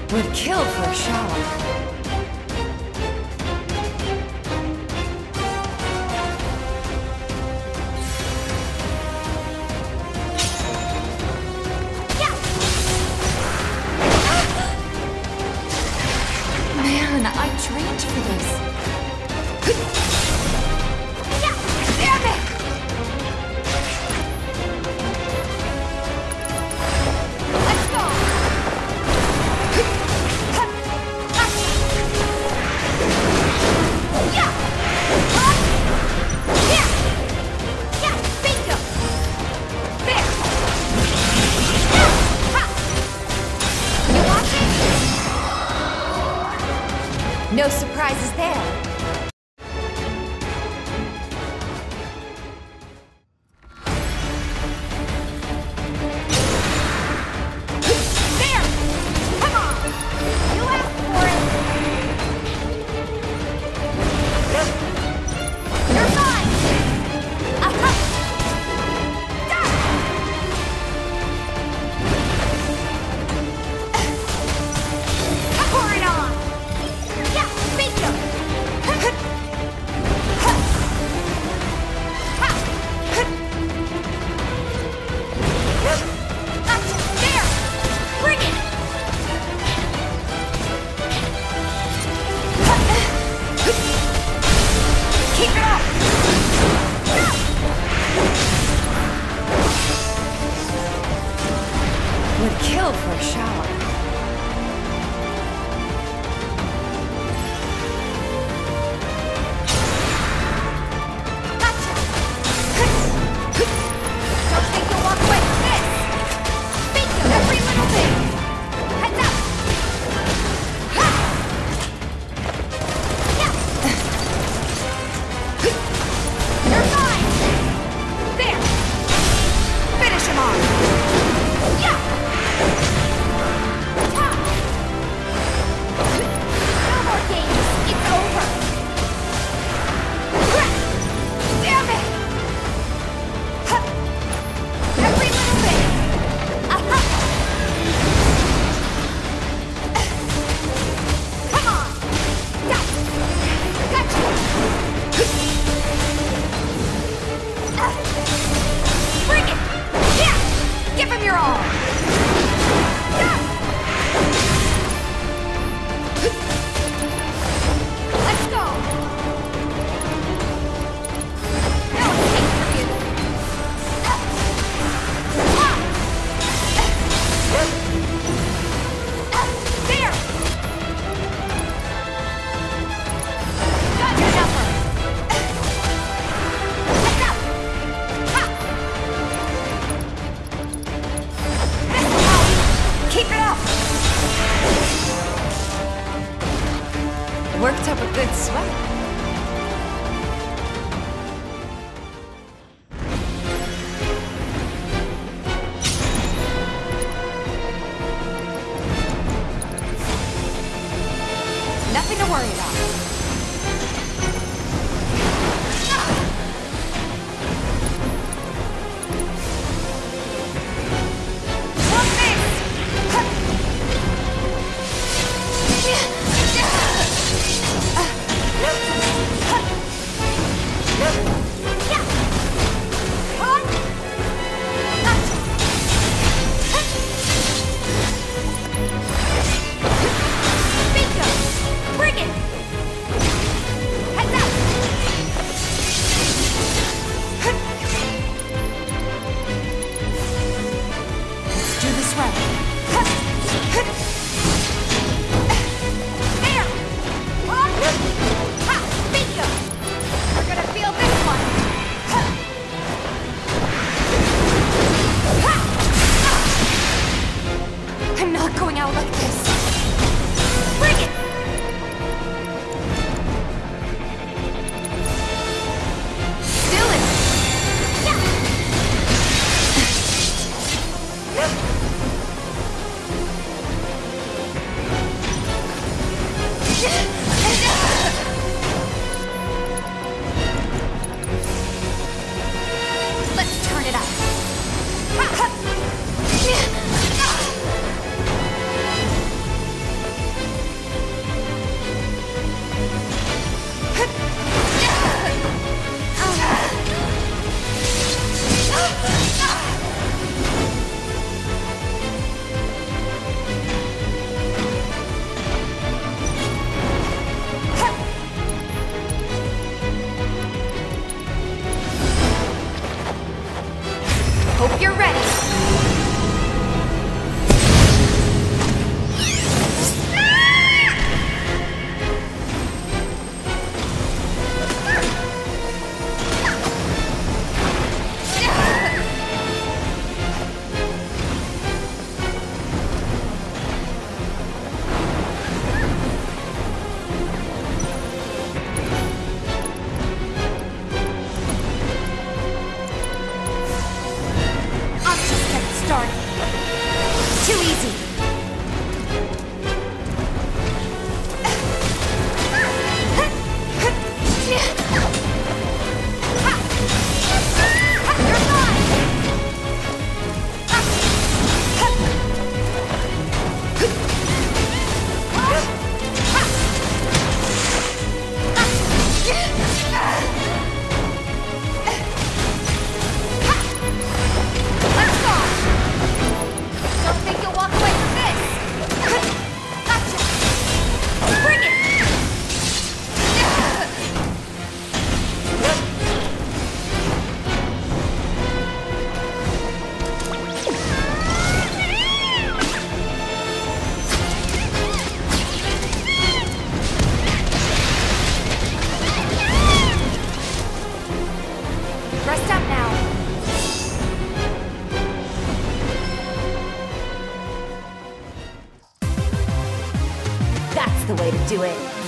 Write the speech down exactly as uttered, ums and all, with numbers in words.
Would kill for a shower. Man, I trained for this. Damn it! Let's go! Yeah! Yeah! Yeah! Bingo! There! You watching? No surprises there. Would kill for a shower. Gotcha. Don't think you'll walk away from this. Think of every little thing. Heads up. Ha! Yeah. You're fine. There. Finish him off. Yeah. No more games. It's over. Damn it! Every little bit. Come on. Gotcha. Gotcha. Bring it. Yeah. Give him your all. Let's go! No escape for you! There! Got your number! Heads up! Ha! This will help! Keep it up! Worked up a good sweat. Nothing to worry about. What's this? the way to do it.